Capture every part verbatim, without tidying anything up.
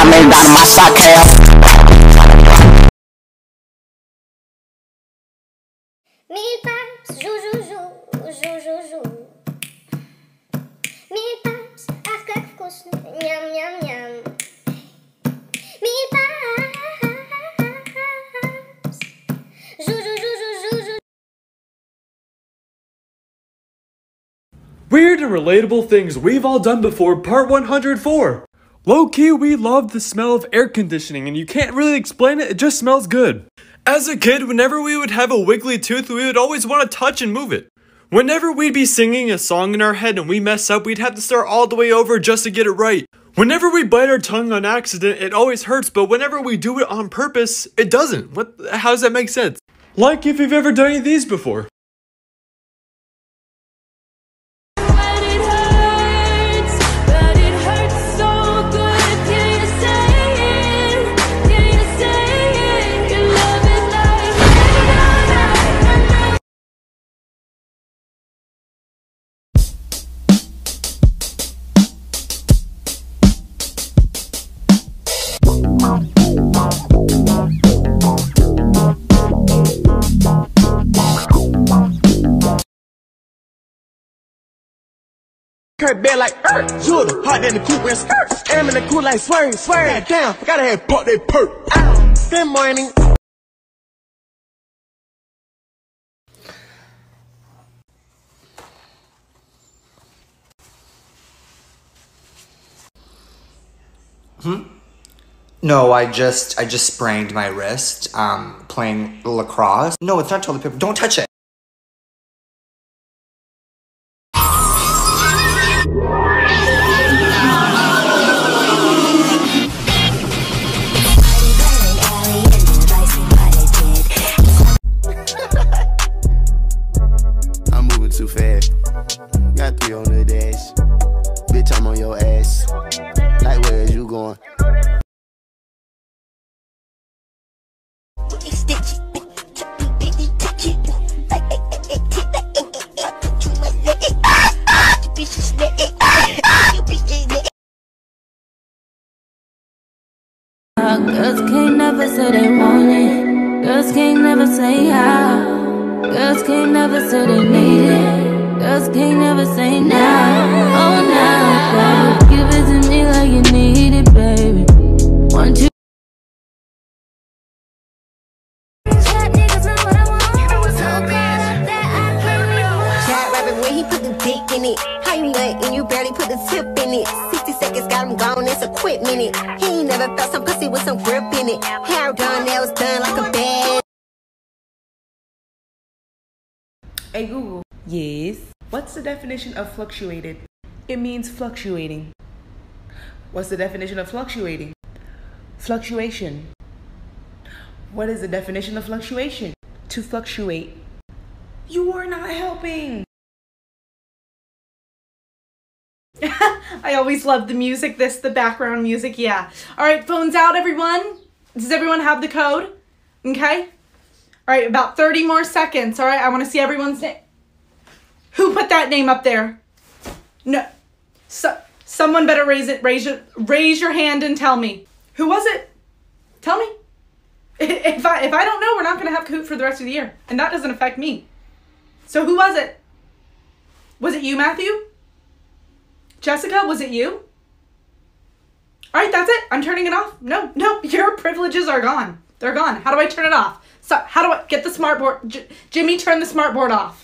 made out of my sake. Mil pipes, jou, jou, jou, jou, jou, jou. Mil pipes, ах, как вкусно, ням-ням-ням. Mil pipes, jou, jou, jou, jou, jou. Weird and relatable things we've all done before, part one hundred four. Low-key, we love the smell of air conditioning, and you can't really explain it, it just smells good. As a kid, whenever we would have a wiggly tooth, we would always want to touch and move it. Whenever we'd be singing a song in our head and we mess up, we'd have to start all the way over just to get it right. Whenever we bite our tongue on accident, it always hurts, but whenever we do it on purpose, it doesn't. What? How does that make sense? Like if you've ever done any of these before. Kurt bed like er, Judah, hot in the coupe and skirt. Am in the cool like swerve, swerve. Damn, gotta have pop that perk. Ah, good morning. Hmm? No, I just I just sprained my wrist um playing lacrosse. No, it's not toilet paper. Don't touch it. I'm moving too fast. Got three on the dash. Bitch, I'm on your ass. Like, where is you going? Girls can't never say they want it. Girls can't never say how. Girls can't never say they need it. Girls can't never say now. Oh, now, baby. Give it to me like you need it, baby. One, two. Chat niggas know what I want. I was so caught up that I couldn't rewind. Chat rapping when he put the dick in it. How you nut and you barely put the tip in it. sixty seconds got him gone, it's a quick minute. He ain't never felt some pussy with some grip in it. Hair done, nails done like a bad. Hey Google. Yes. What's the definition of fluctuated? It means fluctuating. What's the definition of fluctuating? Fluctuation. What is the definition of fluctuation? To fluctuate. You are not helping. I always love the music, this, the background music, yeah. All right, phones out, everyone. Does everyone have the code? Okay. All right, about thirty more seconds, all right? I want to see everyone's name. Who put that name up there? No. So, someone better raise it. Raise your, raise your hand and tell me. Who was it? Tell me. If I, if I don't know, we're not going to have Kahoot for the rest of the year. And that doesn't affect me. So who was it? Was it you, Matthew? Jessica, was it you? All right, that's it. I'm turning it off. No, no, your privileges are gone. They're gone. How do I turn it off? So how do I get the smart board? J Jimmy, turn the smart board off.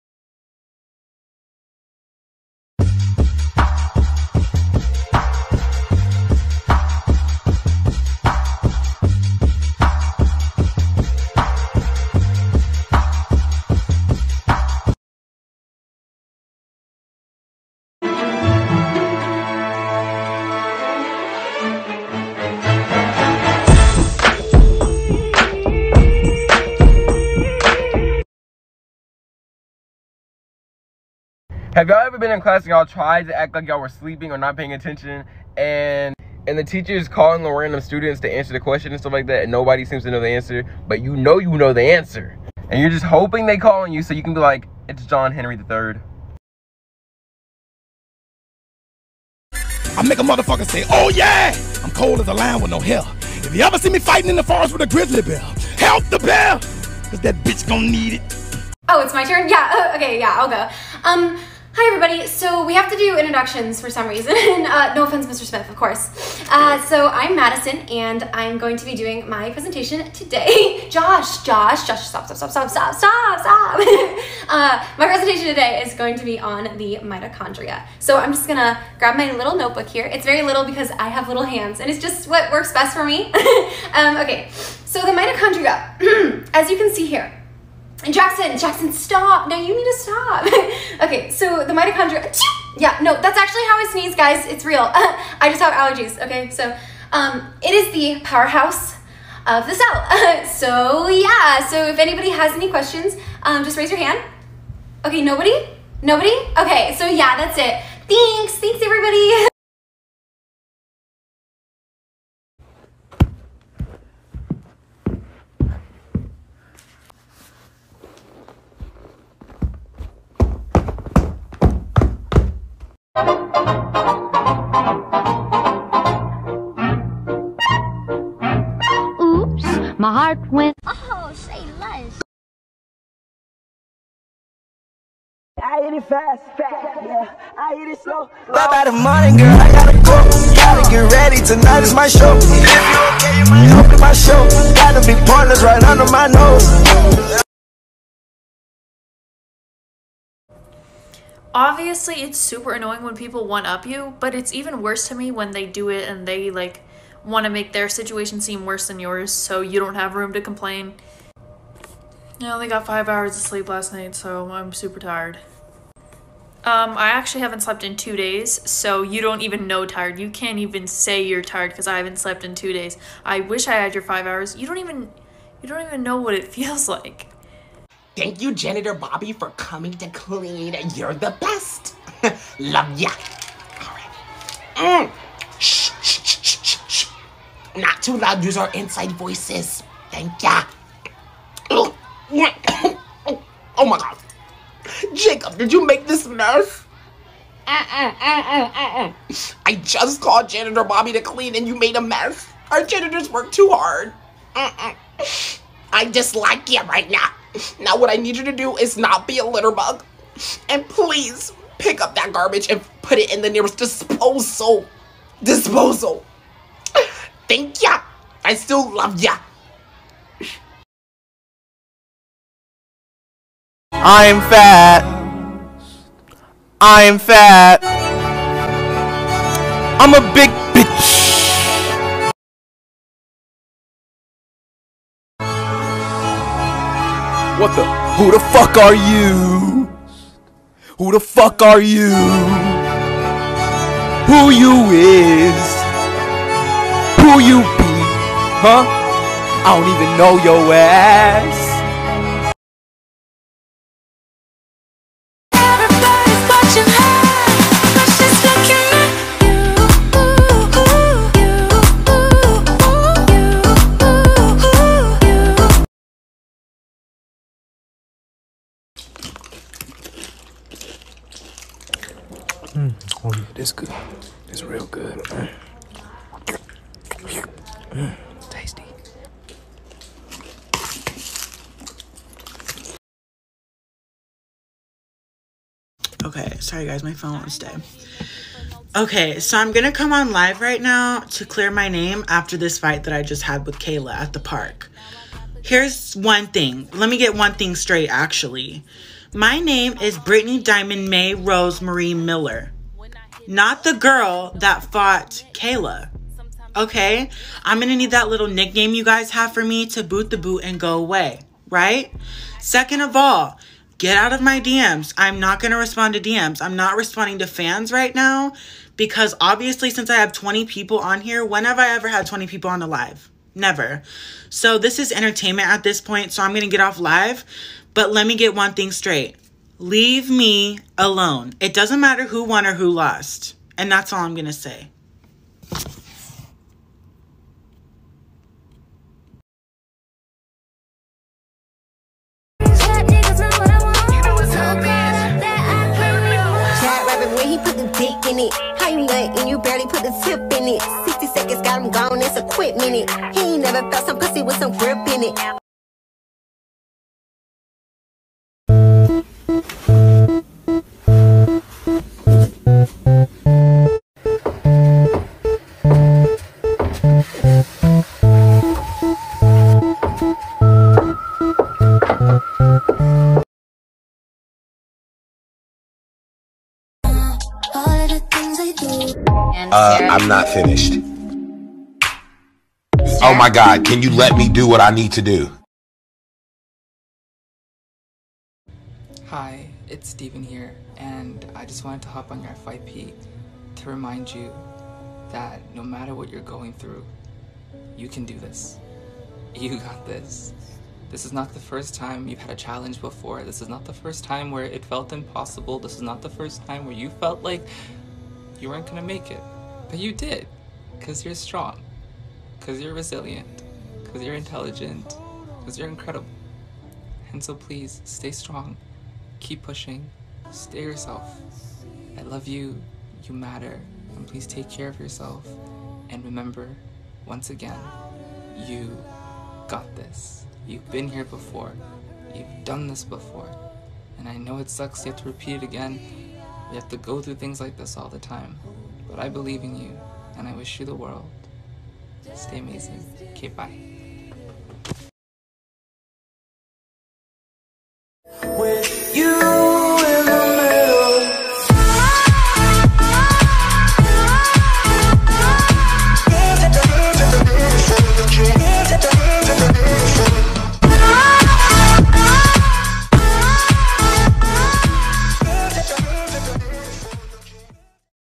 Have y'all ever been in class and y'all tried to act like y'all were sleeping or not paying attention, and and the teacher's calling the random students to answer the question and stuff like that, and nobody seems to know the answer, but you know you know the answer, and you're just hoping they call on you so you can be like, it's John Henry the third. I make a motherfucker say, oh yeah! I'm cold as a lion with no hair. If you ever see me fighting in the forest with a grizzly bear, help the bear, cause that bitch gon' need it. Oh, it's my turn? Yeah, uh, okay, yeah, I'll go. Um, hi everybody. So we have to do introductions for some reason. uh, no offense, Mister Smith, of course. Uh, so I'm Madison, and I'm going to be doing my presentation today. Josh, Josh, Josh, stop, stop, stop, stop, stop, stop, stop. uh, my presentation today is going to be on the mitochondria. So I'm just gonna grab my little notebook here. It's very little because I have little hands, and it's just what works best for me. um, okay, so the mitochondria, as you can see here, Jackson, Jackson, stop. No, you need to stop. Okay, so the mitochondria, yeah, no, that's actually how I sneeze, guys. It's real. I just have allergies, okay? So um, it is the powerhouse of the cell. So yeah, so if anybody has any questions, um, just raise your hand. Okay, nobody? Nobody? Okay, so yeah, that's it. Thanks, thanks everybody. Oops, my heart went. Oh, say less. I hit it fast, fast, yeah. I hit it slow. Bye bye the morning, girl. I gotta go. Gotta get ready. Tonight is my show. If you okay, you might open my show. Got the big pointers right under my nose. Obviously, it's super annoying when people one-up you, but it's even worse to me when they do it and they, like, want to make their situation seem worse than yours, so you don't have room to complain. I only got five hours of sleep last night, so I'm super tired. Um, I actually haven't slept in two days, so you don't even know tired. You can't even say you're tired because I haven't slept in two days. I wish I had your five hours. You don't even, you don't even know what it feels like. Thank you, Janitor Bobby, for coming to clean. You're the best. Love ya. All right. Mm. Shh, shh, shh, shh, shh. Not too loud. Use our inside voices. Thank ya. Oh my God. Jacob, did you make this mess? Uh-uh, uh-uh, uh-uh. I just called Janitor Bobby to clean and you made a mess. Our janitors work too hard. Uh-uh. I dislike you right now. Now what I need you to do is not be a litter bug. And please pick up that garbage and put it in the nearest disposal. Disposal. Thank ya. I still love ya. I'm fat. I'm fat. I'm a big bitch. What the? Who the fuck are you? Who the fuck are you? Who you is? Who you be? Huh? I don't even know your ass. Mm. Oh yeah, this good. It's real good. Mm. Tasty. Okay, sorry guys, my phone won't stay. Okay, so I'm gonna come on live right now to clear my name after this fight that I just had with Kayla at the park. Here's one thing. Let me get one thing straight, actually. My name is Brittany Diamond May Rose Marie Miller, not the girl that fought Kayla. Okay? I'm gonna need that little nickname you guys have for me to boot the boot and go away, right? Second of all, get out of my D Ms. I'm not gonna respond to D Ms. I'm not responding to fans right now because obviously since I have twenty people on here, when have I ever had twenty people on the live? Never. So this is entertainment at this point, so I'm gonna get off live. But let me get one thing straight. Leave me alone. It doesn't matter who won or who lost. And that's all I'm going to say. Cat rapping when he put the dick in it. How you nut and you barely put the tip in it. sixty seconds. seconds, got him gone, it's a quick minute. He ain't never felt some pussy with some grip in it. Uh, I'm not finished. Oh my God, can you let me do what I need to do? Hi, it's Steven here, and I just wanted to hop on your F Y P to remind you that no matter what you're going through, you can do this. You got this. This is not the first time you've had a challenge before. This is not the first time where it felt impossible. This is not the first time where you felt like you weren't gonna make it. But you did, because you're strong, because you're resilient, because you're intelligent, because you're incredible. And so please, stay strong, keep pushing, stay yourself. I love you, you matter, and please take care of yourself. And remember, once again, you got this. You've been here before, you've done this before, and I know it sucks you have to repeat it again. You have to go through things like this all the time. But I believe in you, and I wish you the world. Stay amazing. Okay, bye.